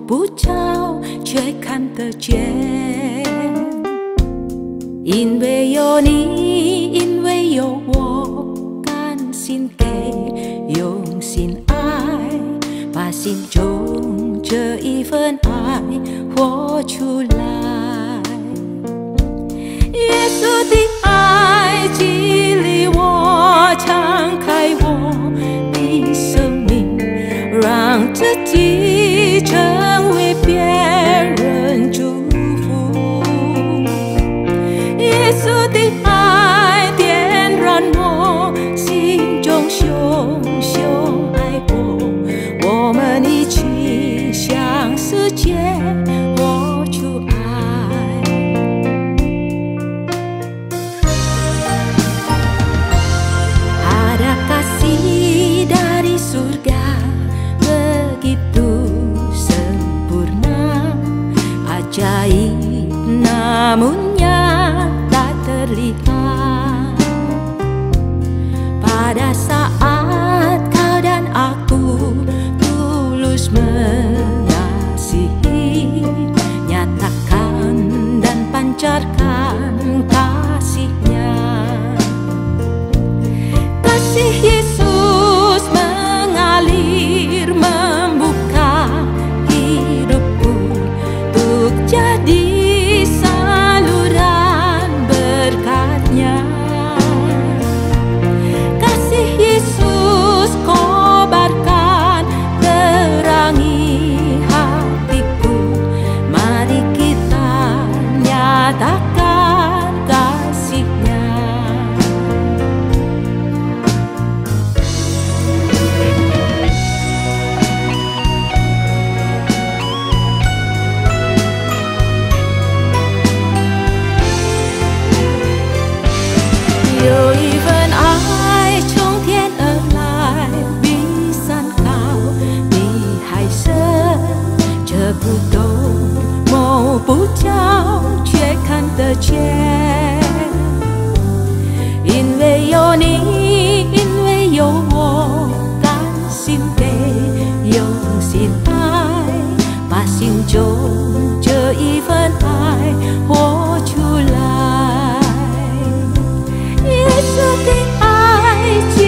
不着，却看得见。因为有你，因为有我，甘心给，用心爱，把心中这一份爱活出来。耶稣的爱激励我，敞开我的生命，让自己成为别人祝福。耶稣的爱点燃我心中熊熊爱火，我们一起向世界活出爱。Ada kasih dari surga begitu sempurna, ajaib namun nyata terlihat. Pada saat kau dan aku tulus mengasihi, nyatakan dan pancarkan kasih-Nya. Kasih Yesus mengalir, membuka hidupku untuk jadi saluran berkat-Nya. Kasih Yesus kobarkan, terangi hatiku, mari kita nyatakan kasih-Nya.有一份爱从天而来，比山高，比海深，这不懂，摸不着，却看得见。因为有你，因为有我，甘心给，用心爱，把心中这一份爱活出来。耶稣的爱。